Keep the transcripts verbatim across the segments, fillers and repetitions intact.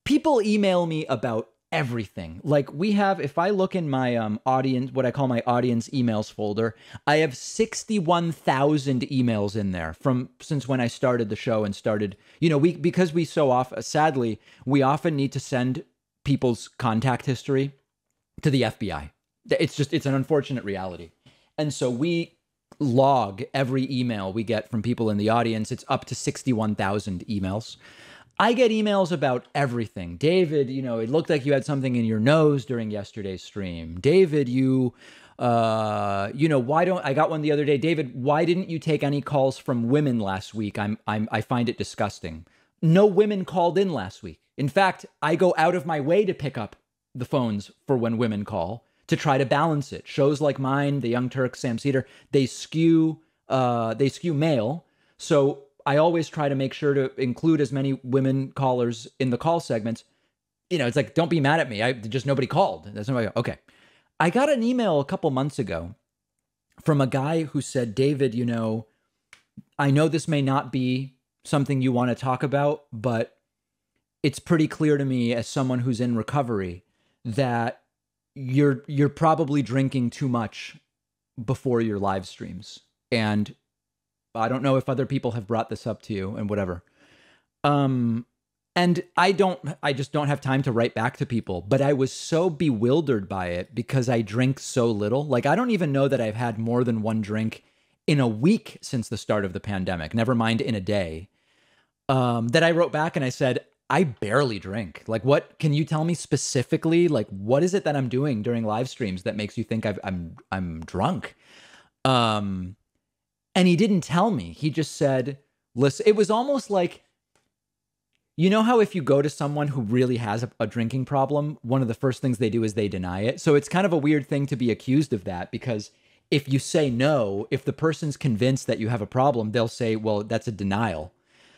people email me about everything. Like we have, if I look in my um, audience, what I call my audience emails folder, I have sixty-one thousand emails in there from since when I started the show and started, you know, we, because we so often, sadly, we often need to send people's contact history to the F B I. It's just, it's an unfortunate reality. And so we log every email we get from people in the audience. It's up to sixty-one thousand emails. I get emails about everything. David, you know, it looked like you had something in your nose during yesterday's stream. David, you, uh, you know, why don't, I got one the other day. David, why didn't you take any calls from women last week? I'm, I'm, I find it disgusting. No women called in last week. In fact, I go out of my way to pick up the phones for when women call to try to balance it. Shows like mine, The Young Turks, Sam Cedar, they skew, uh, they skew male. So I always try to make sure to include as many women callers in the call segments. You know, it's like, don't be mad at me. I just, nobody called. That's nobody. Okay. I got an email a couple months ago from a guy who said, David, you know, I know this may not be something you want to talk about, but it's pretty clear to me as someone who's in recovery that you're, you're probably drinking too much before your live streams. And I don't know if other people have brought this up to you and whatever. Um, and I don't, I just don't have time to write back to people, but I was so bewildered by it because I drink so little. Like, I don't even know that I've had more than one drink in a week since the start of the pandemic, never mind in a day. Um, that I wrote back and I said, I barely drink. Like, what can you tell me specifically? Like, what is it that I'm doing during live streams that makes you think I've, I'm, I'm drunk? Um, And he didn't tell me. He just said, listen, it was almost like, you know how if you go to someone who really has a, a drinking problem, one of the first things they do is they deny it. So it's kind of a weird thing to be accused of that, because if you say no, if the person's convinced that you have a problem, they'll say, well, that's a denial.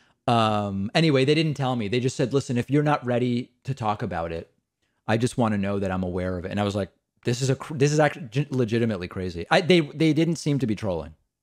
Um, anyway, they didn't tell me. They just said, listen, if you're not ready to talk about it, I just want to know that I'm aware of it. And I was like, this is a, this is actually legitimately crazy. I, they, they didn't seem to be trolling.